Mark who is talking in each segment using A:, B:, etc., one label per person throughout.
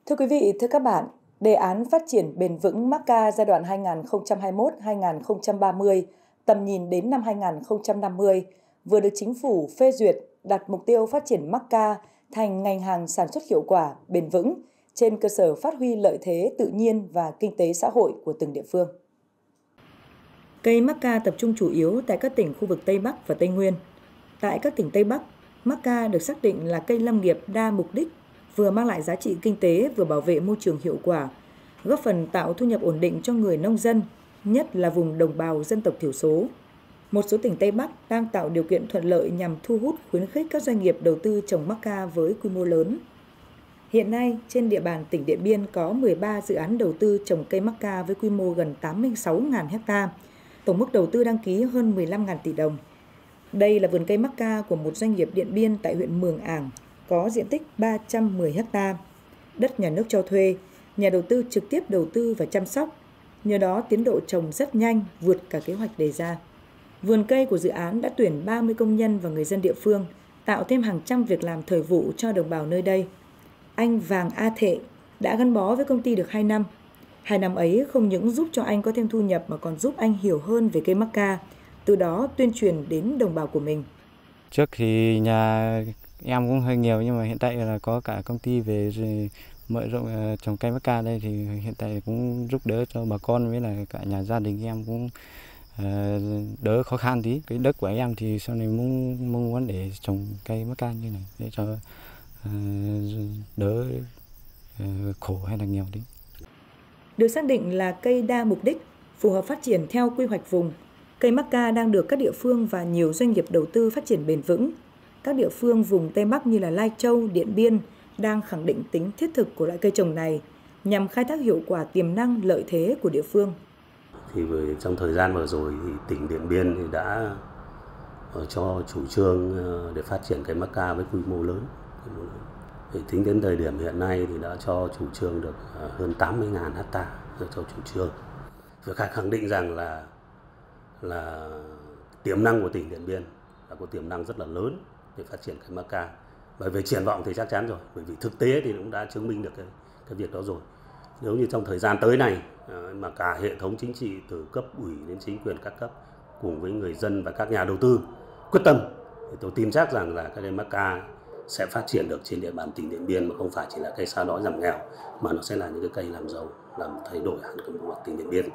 A: Thưa quý vị, thưa các bạn, đề án phát triển bền vững Macca giai đoạn 2021-2030, tầm nhìn đến năm 2050 vừa được Chính phủ phê duyệt, đặt mục tiêu phát triển Macca thành ngành hàng sản xuất hiệu quả, bền vững trên cơ sở phát huy lợi thế tự nhiên và kinh tế xã hội của từng địa phương. Cây Macca tập trung chủ yếu tại các tỉnh khu vực Tây Bắc và Tây Nguyên. Tại các tỉnh Tây Bắc, Macca được xác định là cây lâm nghiệp đa mục đích, vừa mang lại giá trị kinh tế vừa bảo vệ môi trường hiệu quả, góp phần tạo thu nhập ổn định cho người nông dân, nhất là vùng đồng bào dân tộc thiểu số. Một số tỉnh Tây Bắc đang tạo điều kiện thuận lợi nhằm thu hút khuyến khích các doanh nghiệp đầu tư trồng Macca với quy mô lớn. Hiện nay, trên địa bàn tỉnh Điện Biên có 13 dự án đầu tư trồng cây Macca với quy mô gần 86.000 ha, tổng mức đầu tư đăng ký hơn 15.000 tỷ đồng. Đây là vườn cây Macca của một doanh nghiệp Điện Biên tại huyện Mường Ảng, có diện tích 310 ha, đất nhà nước cho thuê, nhà đầu tư trực tiếp đầu tư và chăm sóc, nhờ đó tiến độ trồng rất nhanh, vượt cả kế hoạch đề ra. Vườn cây của dự án đã tuyển 30 công nhân và người dân địa phương, tạo thêm hàng trăm việc làm thời vụ cho đồng bào nơi đây. Anh Vàng A Thệ đã gắn bó với công ty được 2 năm. 2 năm ấy không những giúp cho anh có thêm thu nhập mà còn giúp anh hiểu hơn về cây Macca, từ đó tuyên truyền đến đồng bào của mình.
B: Trước thì nhà em cũng hơi nhiều, nhưng mà hiện tại là có cả công ty về mở rộng trồng cây Macca đây, thì hiện tại cũng giúp đỡ cho bà con với là cả nhà gia đình em cũng đỡ khó khăn tí. Cái đất của em thì sau này mong muốn để trồng cây Macca như này để cho đỡ khổ hay là nghèo tí.
A: Được xác định là cây đa mục đích, phù hợp phát triển theo quy hoạch vùng, cây Macca đang được các địa phương và nhiều doanh nghiệp đầu tư phát triển bền vững. Các địa phương vùng Tây Bắc như là Lai Châu, Điện Biên đang khẳng định tính thiết thực của loại cây trồng này nhằm khai thác hiệu quả tiềm năng lợi thế của địa phương.
C: Thì trong thời gian vừa rồi thì tỉnh Điện Biên thì đã cho chủ trương để phát triển cây Macca với quy mô lớn. Thì tính đến thời điểm hiện nay thì đã cho chủ trương được hơn 80.000 ha cho chủ trương. Việc khẳng định rằng là tiềm năng của tỉnh Điện Biên là có tiềm năng rất là lớn để phát triển cây Macca. Bởi vì triển vọng thì chắc chắn rồi, bởi vì thực tế thì cũng đã chứng minh được cái việc đó rồi. Nếu như trong thời gian tới này mà cả hệ thống chính trị từ cấp ủy đến chính quyền các cấp cùng với người dân và các nhà đầu tư quyết tâm, thì tôi tin chắc rằng là cây Macca sẽ phát triển được trên địa bàn tỉnh Điện Biên, mà không phải chỉ là cây xóa đói giảm nghèo, mà nó sẽ là những cái cây làm giàu, làm thay đổi hẳn cái bộ mặt tỉnh Điện Biên.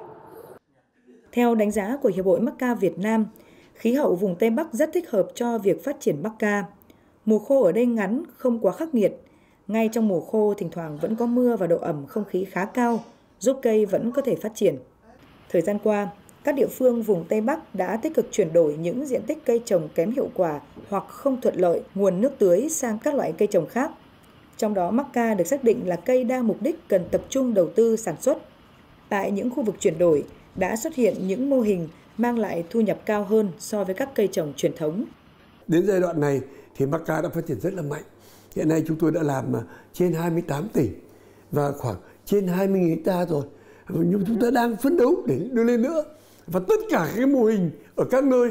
A: Theo đánh giá của Hiệp hội Macca Việt Nam, khí hậu vùng Tây Bắc rất thích hợp cho việc phát triển Macca. Mùa khô ở đây ngắn, không quá khắc nghiệt. Ngay trong mùa khô, thỉnh thoảng vẫn có mưa và độ ẩm không khí khá cao, giúp cây vẫn có thể phát triển. Thời gian qua, các địa phương vùng Tây Bắc đã tích cực chuyển đổi những diện tích cây trồng kém hiệu quả hoặc không thuận lợi nguồn nước tưới sang các loại cây trồng khác. Trong đó, Macca được xác định là cây đa mục đích cần tập trung đầu tư sản xuất. Tại những khu vực chuyển đổi, đã xuất hiện những mô hình mang lại thu nhập cao hơn so với các cây trồng truyền thống.
D: Đến giai đoạn này thì Macca đã phát triển rất là mạnh. Hiện nay chúng tôi đã làm trên 28 tỉnh và khoảng trên 20.000 ha rồi. Nhưng chúng ta đang phấn đấu để đưa lên nữa. Và tất cả cái mô hình ở các nơi,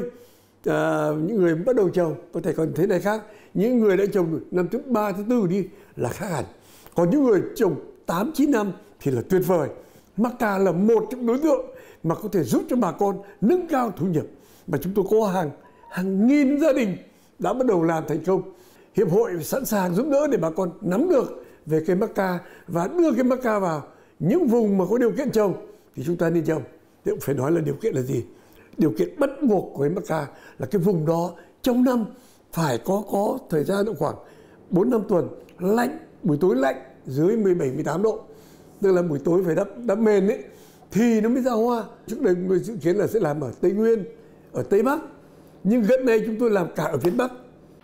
D: những người bắt đầu trồng có thể còn thế này khác. Những người đã trồng năm thứ 3, thứ 4 đi là khác hẳn. Còn những người trồng 8-9 năm thì là tuyệt vời. Macca là một trong đối tượng mà có thể giúp cho bà con nâng cao thu nhập. Và chúng tôi có hàng nghìn gia đình đã bắt đầu làm thành công. Hiệp hội sẵn sàng giúp đỡ để bà con nắm được về cây Macca và đưa cây Macca vào những vùng mà có điều kiện trồng thì chúng ta nên trồng. Thì cũng phải nói là điều kiện là gì? Điều kiện bắt buộc của cây Macca là cái vùng đó trong năm phải có thời gian khoảng 4-5 tuần lạnh, buổi tối lạnh dưới 17-18 độ. Tức là buổi tối phải đắp mền ấy thì nó mới ra hoa. Trước đây chúng tôi dự kiến là sẽ làm ở Tây Nguyên, ở Tây Bắc. Nhưng gần đây chúng tôi làm cả ở phía Bắc.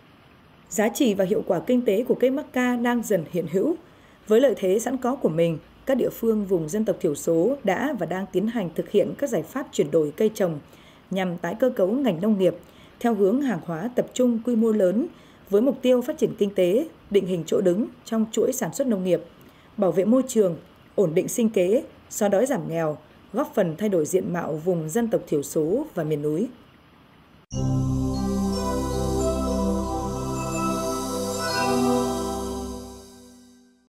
A: Giá trị và hiệu quả kinh tế của cây Macca đang dần hiện hữu. Với lợi thế sẵn có của mình, các địa phương vùng dân tộc thiểu số đã và đang tiến hành thực hiện các giải pháp chuyển đổi cây trồng nhằm tái cơ cấu ngành nông nghiệp theo hướng hàng hóa tập trung quy mô lớn với mục tiêu phát triển kinh tế, định hình chỗ đứng trong chuỗi sản xuất nông nghiệp, bảo vệ môi trường, ổn định sinh kế, xóa đói giảm nghèo, góp phần thay đổi diện mạo vùng dân tộc thiểu số và miền núi.